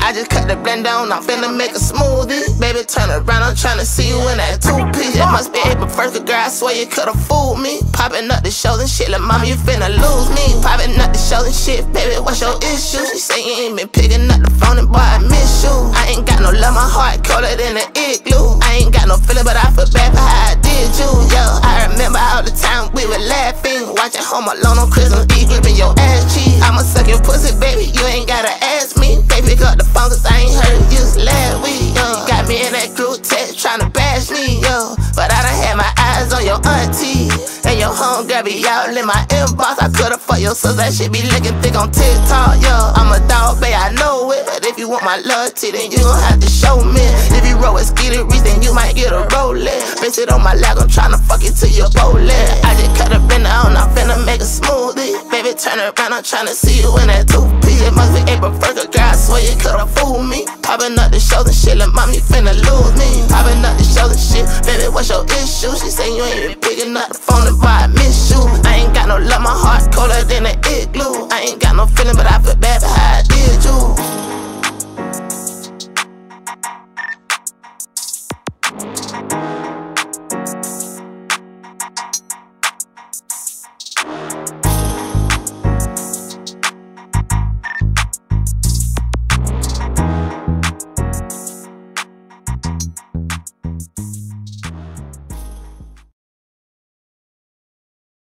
I just cut the blend down, I'm finna make a smoothie. Baby, turn around, I'm tryna see you in that two-piece. It must be April 1st, girl, I swear you could've fooled me. Popping up the shows and shit, like mama, you finna lose me. Popping up the shows and shit, baby, what's your issue? She say you ain't been picking up the phone and boy, I miss you. I ain't got no love, my heart colder than an igloo. I ain't got no feeling, but I feel bad for how I did you. Yo, I remember all the time we were laughing, watching Home Alone on Christmas Eve, gripping your ass cheek. I'ma suck your pussy, baby, you ain't gotta ask me. Baby, pick up the phone, cause I ain't heard you last week, yo. Got me in that group text tryna bash me, yo. But I done had my eyes on your auntie and your homegirl be all in my inbox. I could've fucked your sister, that shit be looking thick on TikTok, yo. I'm a dog, babe, I know it. But if you want my loyalty, then you gon' have to show me. If you roll with Skeety Reese, then you might get a rollin'. Bitch, sit on my lap, I'm tryna fuck it till you're bowling. I just cut a blender on, I'm finna make a smoothie. Baby, turn around, I'm tryna see you in that two-piece. It must be April 1st, girl, I swear you could've fooled me. Popping up the shows and shit, like mom, you finna lose me. Popping up the shows and shit, baby, what's your issue? She say you ain't been picking up the phone and boy, I miss you.